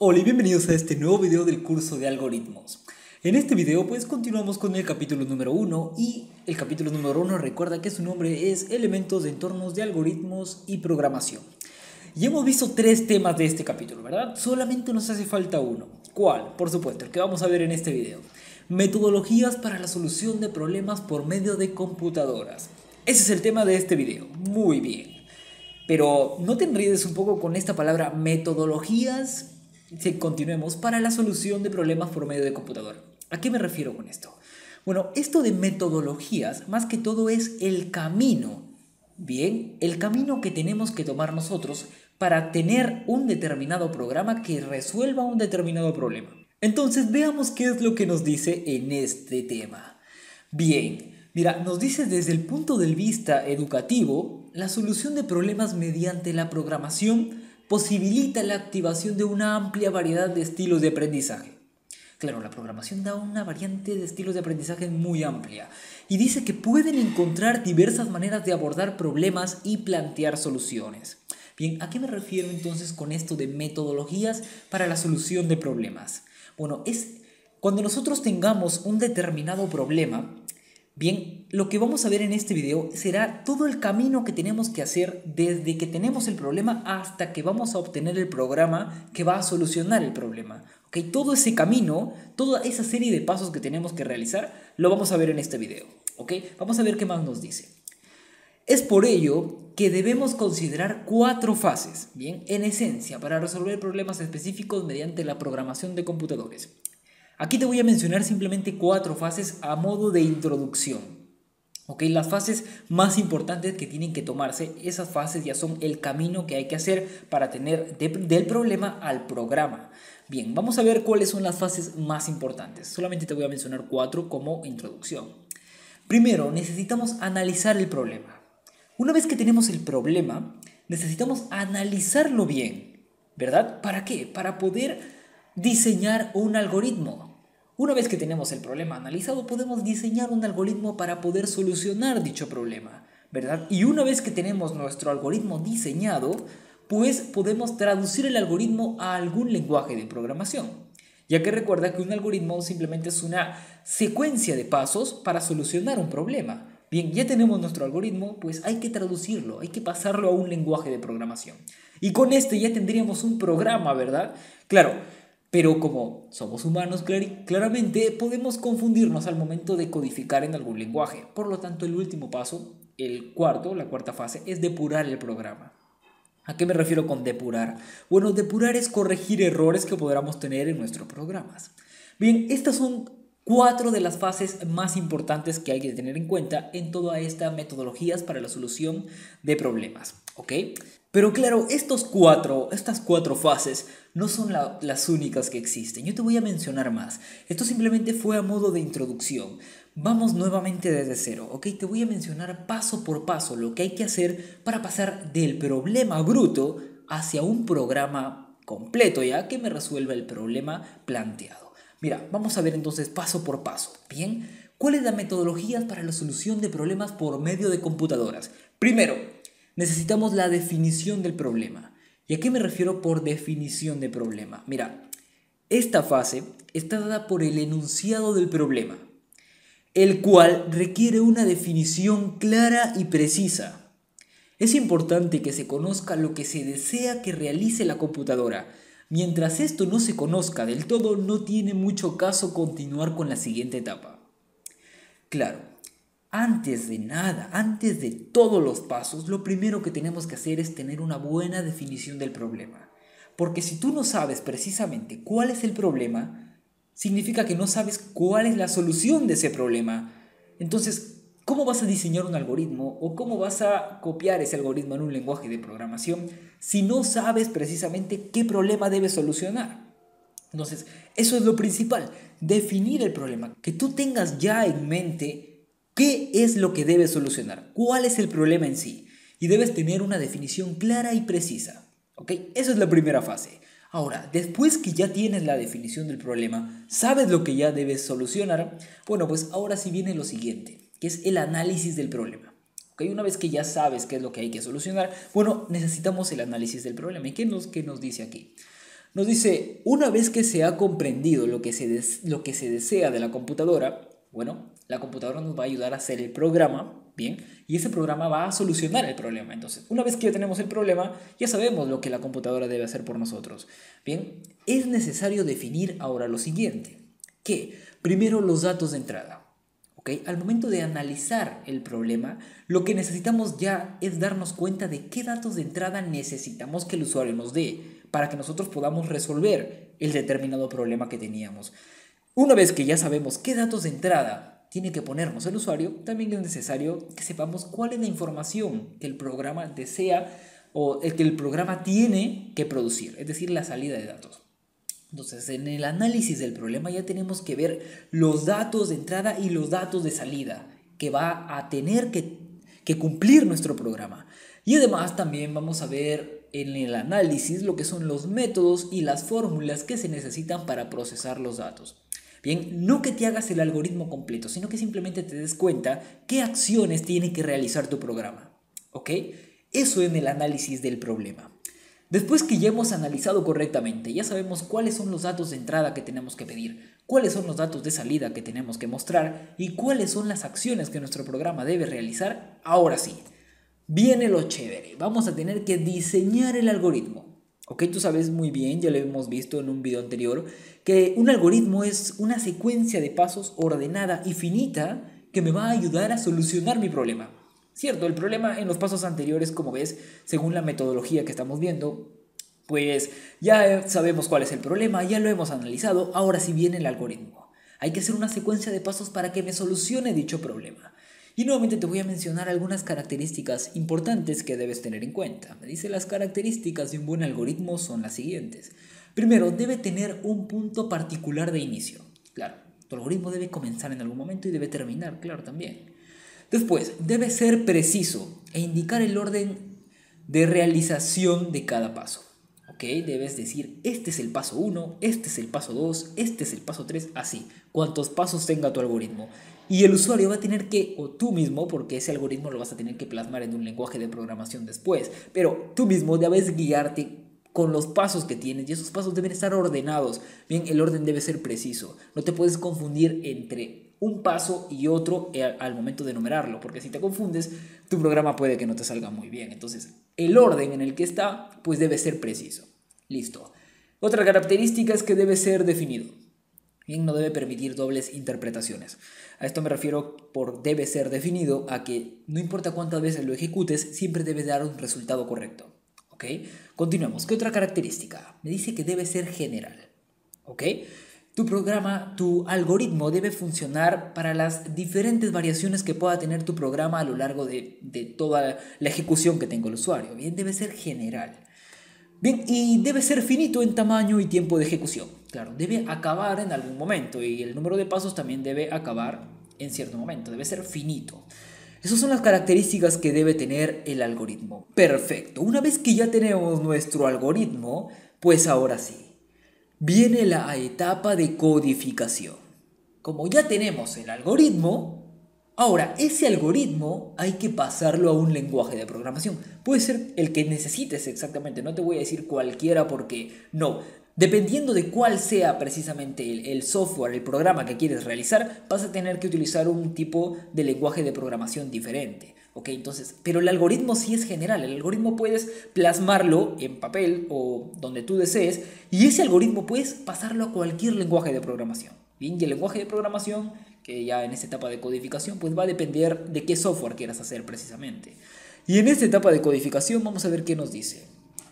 Hola y bienvenidos a este nuevo video del curso de algoritmos. En este video pues continuamos con el capítulo número 1 y el capítulo número 1 recuerda que su nombre es Elementos de entornos de algoritmos y programación. Y hemos visto 3 temas de este capítulo, ¿verdad? Solamente nos hace falta uno. ¿Cuál? Por supuesto, el que vamos a ver en este video. Metodologías para la solución de problemas por medio de computadoras. Ese es el tema de este video. Muy bien. Pero no te enredes un poco con esta palabra metodologías. Si continuemos para la solución de problemas por medio de computadora. ¿A qué me refiero con esto? Bueno, esto de metodologías más que todo es el camino. Bien, el camino que tenemos que tomar nosotros para tener un determinado programa que resuelva un determinado problema. Entonces veamos qué es lo que nos dice en este tema. Bien, mira, nos dice desde el punto de vista educativo, la solución de problemas mediante la programación posibilita la activación de una amplia variedad de estilos de aprendizaje. Claro, la programación da una variante de estilos de aprendizaje muy amplia y dice que pueden encontrar diversas maneras de abordar problemas y plantear soluciones. Bien, ¿a qué me refiero entonces con esto de metodologías para la solución de problemas? Bueno, es cuando nosotros tengamos un determinado problema. Bien, lo que vamos a ver en este video será todo el camino que tenemos que hacer desde que tenemos el problema hasta que vamos a obtener el programa que va a solucionar el problema. ¿Ok? Todo ese camino, toda esa serie de pasos que tenemos que realizar, lo vamos a ver en este video. ¿Ok? Vamos a ver qué más nos dice. Es por ello que debemos considerar 4 fases, bien, en esencia, para resolver problemas específicos mediante la programación de computadores. Aquí te voy a mencionar simplemente 4 fases a modo de introducción. ¿Ok? Las fases más importantes que tienen que tomarse, esas fases ya son el camino que hay que hacer para tener del problema al programa. Bien, vamos a ver cuáles son las fases más importantes. Solamente te voy a mencionar 4 como introducción. Primero, necesitamos analizar el problema. Una vez que tenemos el problema, necesitamos analizarlo bien, ¿verdad? ¿Para qué? Para poder diseñar un algoritmo. Una vez que tenemos el problema analizado, podemos diseñar un algoritmo para poder solucionar dicho problema, ¿verdad? Y una vez que tenemos nuestro algoritmo diseñado, pues podemos traducir el algoritmo a algún lenguaje de programación. Ya que recuerda que un algoritmo simplemente es una secuencia de pasos para solucionar un problema. Bien, ya tenemos nuestro algoritmo, pues hay que traducirlo, hay que pasarlo a un lenguaje de programación. Y con este ya tendríamos un programa, ¿verdad? Claro, pero como somos humanos, claramente podemos confundirnos al momento de codificar en algún lenguaje. Por lo tanto, el último paso, la cuarta fase, es depurar el programa. ¿A qué me refiero con depurar? Bueno, depurar es corregir errores que podamos tener en nuestros programas. Bien, estas son 4 de las fases más importantes que hay que tener en cuenta en todas estas metodologías para la solución de problemas. ¿Ok? Pero claro, estas 4 fases no son las únicas que existen. Yo te voy a mencionar más. Esto simplemente fue a modo de introducción. Vamos nuevamente desde cero, ¿ok? Te voy a mencionar paso por paso lo que hay que hacer para pasar del problema bruto hacia un programa completo, ya que me resuelva el problema planteado. Mira, vamos a ver entonces paso por paso, ¿bien? ¿Cuál es la metodología para la solución de problemas por medio de computadoras? Primero, necesitamos la definición del problema. ¿Y a qué me refiero por definición de problema? Mira, esta fase está dada por el enunciado del problema, el cual requiere una definición clara y precisa. Es importante que se conozca lo que se desea que realice la computadora. Mientras esto no se conozca del todo, no tiene mucho caso continuar con la siguiente etapa. Claro, antes de nada, antes de todos los pasos, lo primero que tenemos que hacer es tener una buena definición del problema. Porque si tú no sabes precisamente cuál es el problema, significa que no sabes cuál es la solución de ese problema. Entonces, ¿cómo vas a diseñar un algoritmo o cómo vas a copiar ese algoritmo en un lenguaje de programación si no sabes precisamente qué problema debes solucionar? Entonces, eso es lo principal, definir el problema, que tú tengas ya en mente qué es lo que debes solucionar, cuál es el problema en sí, y debes tener una definición clara y precisa. ¿Ok? Esa es la primera fase. Ahora, después que ya tienes la definición del problema, sabes lo que ya debes solucionar, bueno, pues ahora sí viene lo siguiente, que es el análisis del problema. ¿Ok? Una vez que ya sabes qué es lo que hay que solucionar, bueno, necesitamos el análisis del problema. ¿Y qué nos dice aquí? Nos dice, una vez que se ha comprendido lo que se desea de la computadora, bueno, la computadora nos va a ayudar a hacer el programa, ¿bien? Y ese programa va a solucionar el problema. Entonces, una vez que ya tenemos el problema, ya sabemos lo que la computadora debe hacer por nosotros, ¿bien? Es necesario definir ahora lo siguiente, que primero los datos de entrada. ¿Okay? Al momento de analizar el problema, lo que necesitamos ya es darnos cuenta de qué datos de entrada necesitamos que el usuario nos dé para que nosotros podamos resolver el determinado problema que teníamos. Una vez que ya sabemos qué datos de entrada tiene que ponernos el usuario, también es necesario que sepamos cuál es la información que el programa desea o el que el programa tiene que producir, es decir, la salida de datos. Entonces, en el análisis del problema ya tenemos que ver los datos de entrada y los datos de salida que va a tener que cumplir nuestro programa. Y además también vamos a ver en el análisis lo que son los métodos y las fórmulas que se necesitan para procesar los datos. Bien, no que te hagas el algoritmo completo, sino que simplemente te des cuenta qué acciones tiene que realizar tu programa. ¿Ok? Eso en el análisis del problema. Después que ya hemos analizado correctamente, ya sabemos cuáles son los datos de entrada que tenemos que pedir, cuáles son los datos de salida que tenemos que mostrar y cuáles son las acciones que nuestro programa debe realizar, ahora sí, viene lo chévere. Vamos a tener que diseñar el algoritmo. Ok, tú sabes muy bien, ya lo hemos visto en un video anterior, que un algoritmo es una secuencia de pasos ordenada y finita que me va a ayudar a solucionar mi problema. Cierto, el problema en los pasos anteriores, como ves, según la metodología que estamos viendo, pues ya sabemos cuál es el problema, ya lo hemos analizado, ahora sí viene el algoritmo. Hay que hacer una secuencia de pasos para que me solucione dicho problema. Y nuevamente te voy a mencionar algunas características importantes que debes tener en cuenta. Me dice, las características de un buen algoritmo son las siguientes. Primero, debe tener un punto particular de inicio. Claro, tu algoritmo debe comenzar en algún momento y debe terminar, claro, también. Después, debe ser preciso e indicar el orden de realización de cada paso. ¿Ok? Debes decir, este es el paso 1, este es el paso 2, este es el paso 3, así. Cuantos pasos tenga tu algoritmo. Y el usuario va a tener que, o tú mismo, porque ese algoritmo lo vas a tener que plasmar en un lenguaje de programación después, pero tú mismo debes guiarte con los pasos que tienes y esos pasos deben estar ordenados. Bien, el orden debe ser preciso. No te puedes confundir entre un paso y otro al momento de enumerarlo, porque si te confundes, tu programa puede que no te salga muy bien. Entonces, el orden en el que está, pues debe ser preciso. Listo. Otra característica es que debe ser definido. Bien, no debe permitir dobles interpretaciones. A esto me refiero por debe ser definido a que no importa cuántas veces lo ejecutes, siempre debe dar un resultado correcto. ¿Ok? Continuemos. ¿Qué otra característica? Me dice que debe ser general. ¿Ok? Tu programa, tu algoritmo debe funcionar para las diferentes variaciones que pueda tener tu programa a lo largo de toda la ejecución que tenga el usuario. Bien, debe ser general. Bien, y debe ser finito en tamaño y tiempo de ejecución. Claro, debe acabar en algún momento y el número de pasos también debe acabar en cierto momento. Debe ser finito. Esas son las características que debe tener el algoritmo. Perfecto. Una vez que ya tenemos nuestro algoritmo, pues ahora sí. Viene la etapa de codificación. Como ya tenemos el algoritmo, ahora ese algoritmo hay que pasarlo a un lenguaje de programación. Puede ser el que necesites exactamente, no te voy a decir cualquiera porque no. Dependiendo de cuál sea precisamente el software, el programa que quieres realizar, vas a tener que utilizar un tipo de lenguaje de programación diferente. ¿Ok? Entonces, pero el algoritmo sí es general. El algoritmo puedes plasmarlo en papel o donde tú desees y ese algoritmo puedes pasarlo a cualquier lenguaje de programación. Bien, y el lenguaje de programación, que ya en esta etapa de codificación, pues va a depender de qué software quieras hacer precisamente. Y en esta etapa de codificación vamos a ver qué nos dice.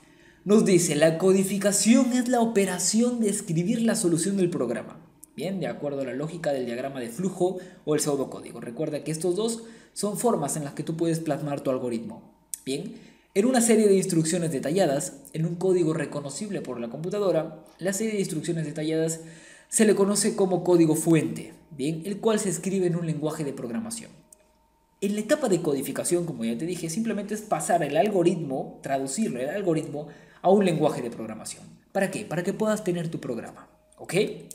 Nos dice, la codificación es la operación de escribir la solución del programa. Bien, de acuerdo a la lógica del diagrama de flujo o el pseudocódigo. Recuerda que estos dos son formas en las que tú puedes plasmar tu algoritmo. Bien, en una serie de instrucciones detalladas, en un código reconocible por la computadora, la serie de instrucciones detalladas se le conoce como código fuente, bien, el cual se escribe en un lenguaje de programación. En la etapa de codificación, como ya te dije, simplemente es pasar el algoritmo, traducirlo, el algoritmo, a un lenguaje de programación. ¿Para qué? Para que puedas tener tu programa. ¿Ok?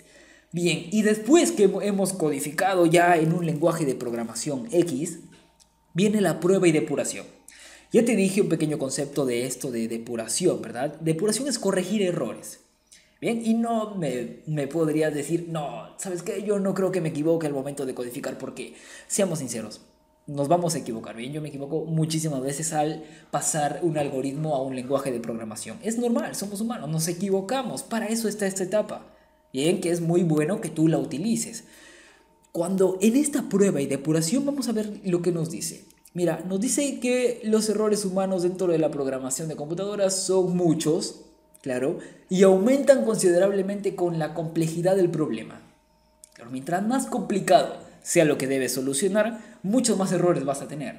Bien, y después que hemos codificado ya en un lenguaje de programación X, viene la prueba y depuración. Ya te dije un pequeño concepto de esto de depuración, ¿verdad? Depuración es corregir errores. Bien, y no me podrías decir, no, ¿sabes qué? Yo no creo que me equivoque al momento de codificar porque, seamos sinceros, nos vamos a equivocar, bien, yo me equivoco muchísimas veces al pasar un algoritmo a un lenguaje de programación. Es normal, somos humanos, nos equivocamos, para eso está esta etapa. Bien, que es muy bueno que tú la utilices. Cuando en esta prueba y depuración vamos a ver lo que nos dice. Mira, nos dice que los errores humanos dentro de la programación de computadoras son muchos, claro, y aumentan considerablemente con la complejidad del problema. Claro, mientras más complicado sea lo que debes solucionar, muchos más errores vas a tener.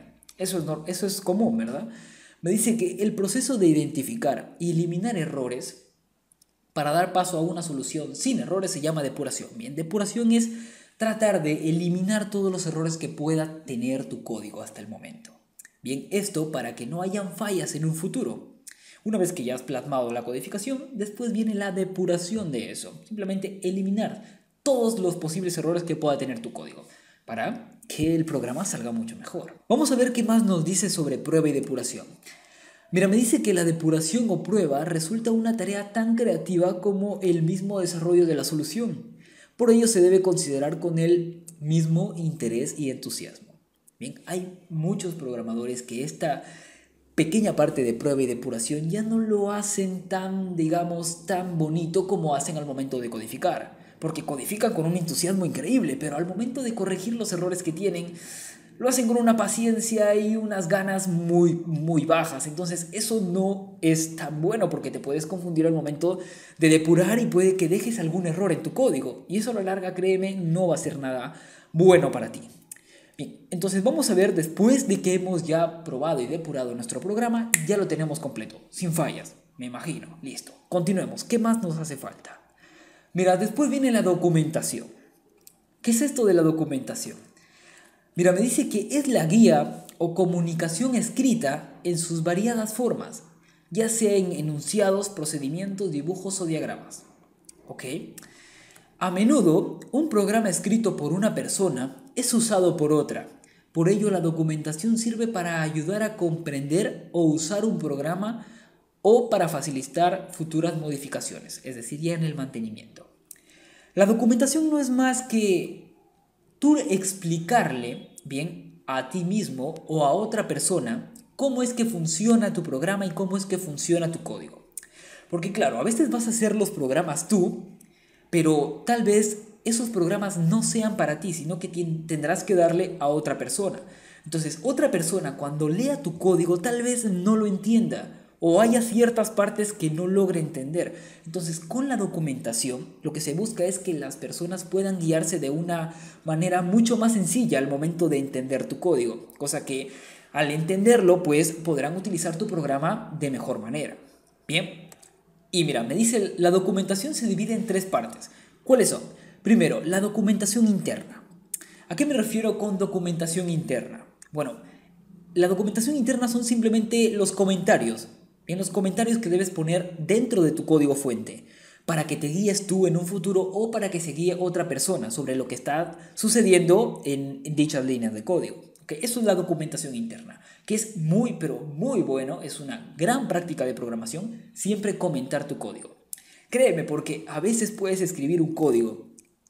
Eso es común, ¿verdad? Me dice que el proceso de identificar y eliminar errores para dar paso a una solución sin errores se llama depuración. Bien, depuración es tratar de eliminar todos los errores que pueda tener tu código hasta el momento. Bien, esto para que no hayan fallas en un futuro. Una vez que ya has plasmado la codificación, después viene la depuración de eso. Simplemente eliminar todos los posibles errores que pueda tener tu código para que el programa salga mucho mejor. Vamos a ver qué más nos dice sobre prueba y depuración. Mira, me dice que la depuración o prueba resulta una tarea tan creativa como el mismo desarrollo de la solución. Por ello se debe considerar con el mismo interés y entusiasmo. Bien, hay muchos programadores que esta pequeña parte de prueba y depuración ya no lo hacen tan, digamos, tan bonito como hacen al momento de codificar. Porque codifican con un entusiasmo increíble, pero al momento de corregir los errores que tienen, lo hacen con una paciencia y unas ganas muy bajas. Entonces eso no es tan bueno porque te puedes confundir al momento de depurar y puede que dejes algún error en tu código. Y eso a la larga, créeme, no va a ser nada bueno para ti. Bien, entonces vamos a ver, después de que hemos ya probado y depurado nuestro programa, ya lo tenemos completo, sin fallas, me imagino. Listo, continuemos. ¿Qué más nos hace falta? Mira, después viene la documentación. ¿Qué es esto de la documentación? Mira, me dice que es la guía o comunicación escrita en sus variadas formas, ya sea en enunciados, procedimientos, dibujos o diagramas. ¿Ok? A menudo, un programa escrito por una persona es usado por otra. Por ello, la documentación sirve para ayudar a comprender o usar un programa o para facilitar futuras modificaciones, es decir, ya en el mantenimiento. La documentación no es más que tú explicarle, bien, a ti mismo o a otra persona cómo es que funciona tu programa y cómo es que funciona tu código. Porque claro, a veces vas a hacer los programas tú, pero tal vez esos programas no sean para ti, sino que tendrás que darle a otra persona. Entonces, otra persona cuando lea tu código tal vez no lo entienda o haya ciertas partes que no logre entender. Entonces, con la documentación, lo que se busca es que las personas puedan guiarse de una manera mucho más sencilla al momento de entender tu código, cosa que al entenderlo, pues podrán utilizar tu programa de mejor manera. Bien, y mira, me dice, la documentación se divide en tres partes. ¿Cuáles son? Primero, la documentación interna. ¿A qué me refiero con documentación interna? Bueno, la documentación interna son simplemente los comentarios. En los comentarios que debes poner dentro de tu código fuente para que te guíes tú en un futuro o para que se guíe otra persona sobre lo que está sucediendo en dichas líneas de código. ¿Okay? Eso es la documentación interna, que es muy, pero muy bueno, es una gran práctica de programación, siempre comentar tu código. Créeme, porque a veces puedes escribir un código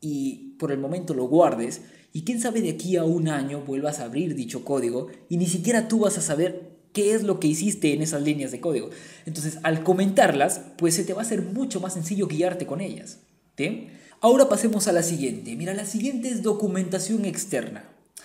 y por el momento lo guardes y quién sabe de aquí a un año vuelvas a abrir dicho código y ni siquiera tú vas a saber qué es lo que hiciste en esas líneas de código. Entonces, al comentarlas, pues se te va a hacer mucho más sencillo guiarte con ellas. ¿Bien? Ahora pasemos a la siguiente. Mira, la siguiente es documentación externa.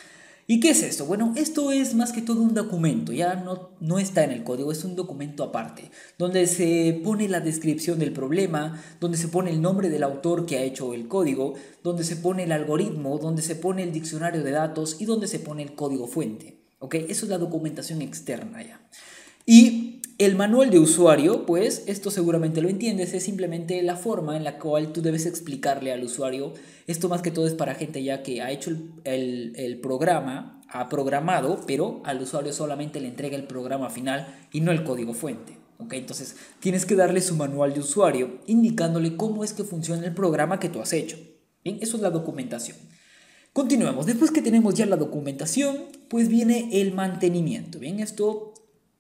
¿Y qué es esto? Bueno, esto es más que todo un documento, ya no está en el código, es un documento aparte, donde se pone la descripción del problema, donde se pone el nombre del autor que ha hecho el código, donde se pone el algoritmo, donde se pone el diccionario de datos y donde se pone el código fuente. ¿Ok? Eso es la documentación externa ya. Y el manual de usuario, pues esto seguramente lo entiendes, es simplemente la forma en la cual tú debes explicarle al usuario. Esto más que todo es para gente ya que ha hecho el programa, ha programado, pero al usuario solamente le entrega el programa final y no el código fuente. ¿Ok? Entonces tienes que darle su manual de usuario indicándole cómo es que funciona el programa que tú has hecho. Bien, eso es la documentación. Continuemos. Después que tenemos ya la documentación, pues viene el mantenimiento. Bien, esto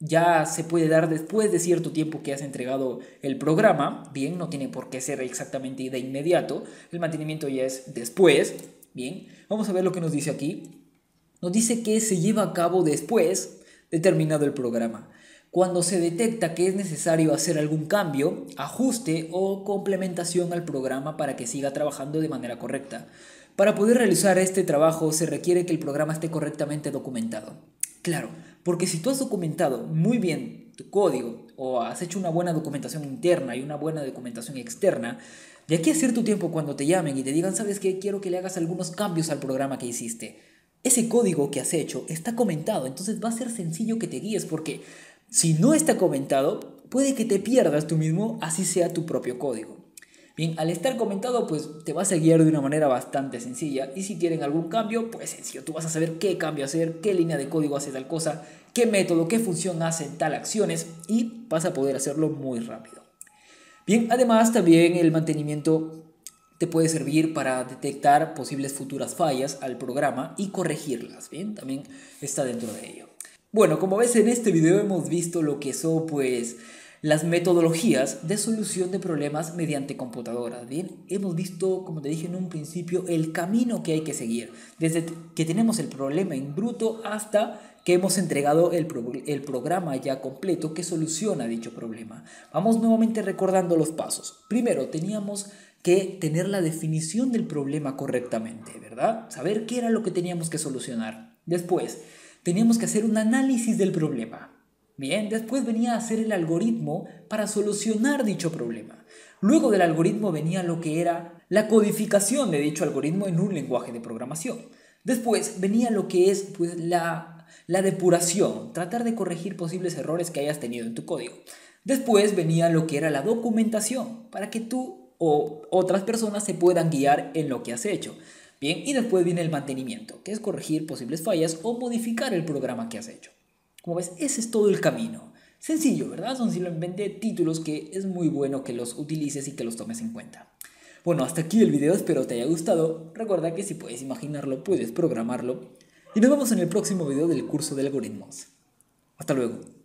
ya se puede dar después de cierto tiempo que has entregado el programa. Bien, no tiene por qué ser exactamente de inmediato. El mantenimiento ya es después. Bien, vamos a ver lo que nos dice aquí. Nos dice que se lleva a cabo después de terminado el programa, cuando se detecta que es necesario hacer algún cambio, ajuste o complementación al programa para que siga trabajando de manera correcta. Para poder realizar este trabajo se requiere que el programa esté correctamente documentado. Claro, porque si tú has documentado muy bien tu código o has hecho una buena documentación interna y una buena documentación externa, de aquí a cierto tiempo cuando te llamen y te digan, ¿sabes qué? Quiero que le hagas algunos cambios al programa que hiciste. Ese código que has hecho está comentado, entonces va a ser sencillo que te guíes porque si no está comentado, puede que te pierdas tú mismo, así sea tu propio código. Bien, al estar comentado, pues te vas a guiar de una manera bastante sencilla. Y si quieren algún cambio, pues sencillo. Tú vas a saber qué cambio hacer, qué línea de código hace tal cosa, qué método, qué función hacen tal acciones y vas a poder hacerlo muy rápido. Bien, además también el mantenimiento te puede servir para detectar posibles futuras fallas al programa y corregirlas. Bien, también está dentro de ello. Bueno, como ves en este video hemos visto lo que son pues las metodologías de solución de problemas mediante computadoras. Bien, hemos visto, como te dije en un principio, el camino que hay que seguir, desde que tenemos el problema en bruto hasta que hemos entregado el programa ya completo que soluciona dicho problema. Vamos nuevamente recordando los pasos. Primero, teníamos que tener la definición del problema correctamente, ¿verdad? Saber qué era lo que teníamos que solucionar. Después, teníamos que hacer un análisis del problema. Bien, después venía a hacer el algoritmo para solucionar dicho problema. Luego del algoritmo venía lo que era la codificación de dicho algoritmo en un lenguaje de programación. Después venía lo que es pues, la depuración, tratar de corregir posibles errores que hayas tenido en tu código. Después venía lo que era la documentación, para que tú o otras personas se puedan guiar en lo que has hecho. Bien, y después viene el mantenimiento, que es corregir posibles fallas o modificar el programa que has hecho. Como ves, ese es todo el camino. Sencillo, ¿verdad? Son simplemente títulos que es muy bueno que los utilices y que los tomes en cuenta. Bueno, hasta aquí el video, espero te haya gustado. Recuerda que si puedes imaginarlo, puedes programarlo. Y nos vemos en el próximo video del curso de algoritmos. Hasta luego.